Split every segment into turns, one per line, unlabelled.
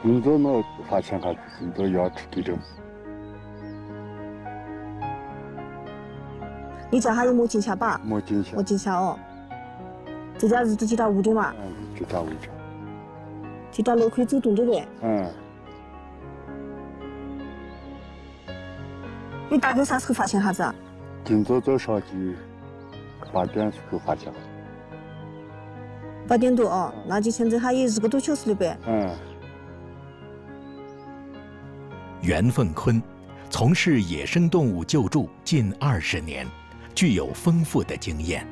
你都能发现孩子，你都要出地震。
你家还有没进下吧？
没进下。
没进下哦。这家是几大屋的嘛？
几大屋的。
几大楼可以走动这个。你大概啥时候发现哈子啊？
今早早上就8点时候发现。
8点多哦，那就现在还有1个多小时了呗。
袁凤坤从事野生动物救助近20年，具有丰富的经验。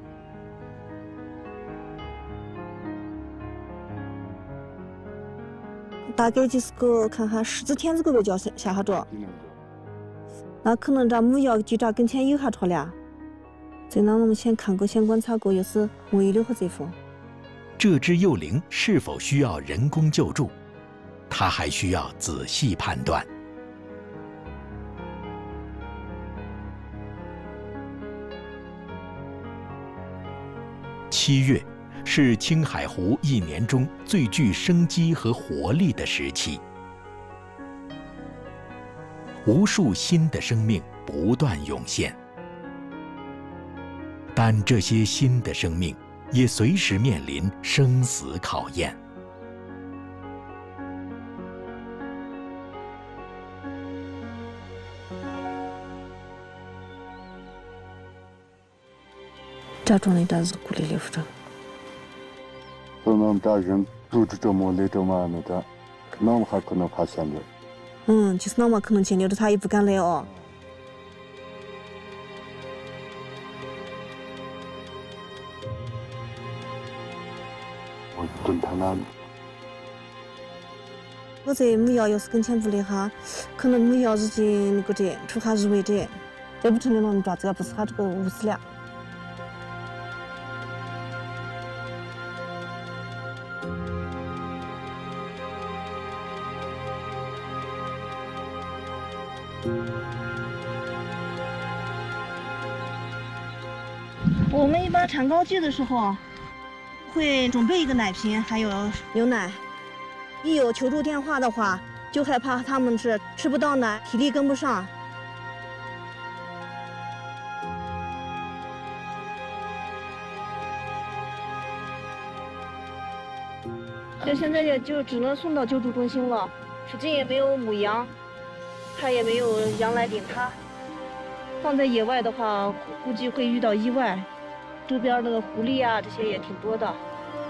大概就是个看看10几天这个就下下着，那可能咱母药就咱跟前有下着了。这那我们先看过，先观察过，要是没有和这副。
这只幼灵是否需要人工救助，他还需要仔细判断。7月是青海湖1年中最具生机和活力的时期，无数新的生命不断涌现，但这些新的生命也随时面临生死考验。
咋装的？但是鼓励的不着。
等我们这人住着这么累着嘛，那个，那我们还可能发现的。
就是那么可能见了的，他也不敢来哦。
我蹲他那里。
我这母药要是跟前不的哈，可能母药已经那个的出哈入围的，这不成了那爪子，不是他这个无死了。我们一般产膏季的时候，会准备一个奶瓶，还有牛奶。一有求助电话的话，就害怕他们是吃不到奶，体力跟不上。这现在也就只能送到救助中心了，附近也没有母羊，它也没有羊来顶它。放在野外的话，估计会遇到意外。周边那个狐狸啊，这些也挺多的。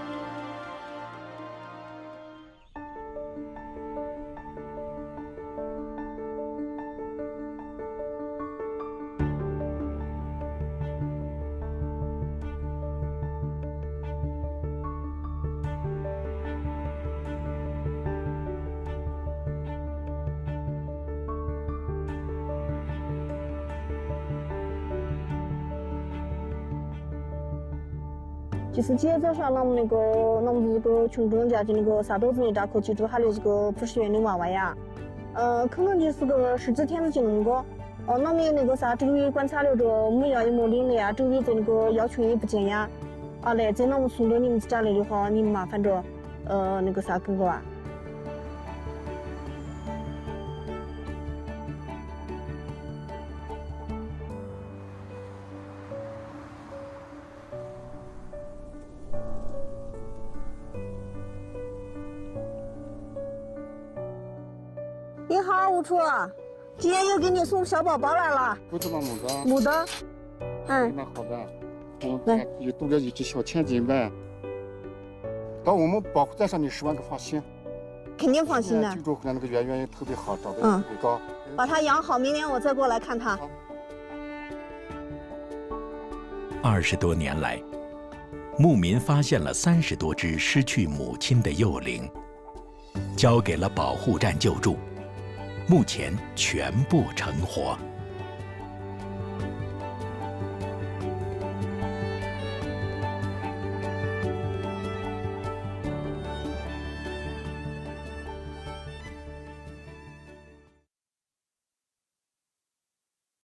就是今早上，咱们这个群众家的那个沙豆子的大口去住还有这个普氏园的娃娃呀，可能就是个10几天的就能够，那么那个啥周围观察了着母羊也没领了呀，周围的那个羊群也不见呀，来在那么送到你们家来的话，你们麻烦着，那个啥哥哥啊。你好，吴处，今天又给你送小宝宝来了。
不知道母的。
母的。
那好的，来，又多了一只小千金呗。到我们保护站上，你10万个放心。
肯定放心的。
救助回来那个圆圆也特别好，长得也特别高。
把它养好，明年我再过来看它。
20多年来，牧民发现了30多只失去母亲的幼灵，交给了保护站救助。目前全部成活。